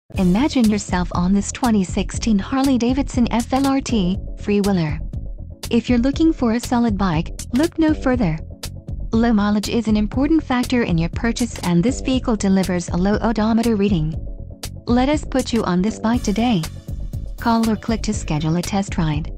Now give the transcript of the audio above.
Imagine yourself on this 2016 Harley-Davidson FLRT Freewheeler. If you're looking for a solid bike, look no further. Low mileage is an important factor in your purchase, and this vehicle delivers a low odometer reading. Let us put you on this bike today. Call or click to schedule a test ride.